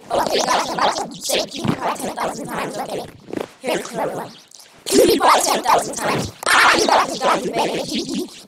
Okay, guys, I'm about to say cutie pie 10,000 times. Okay, here's the one. Cutie pie 10,000 times. I'm about to die, baby.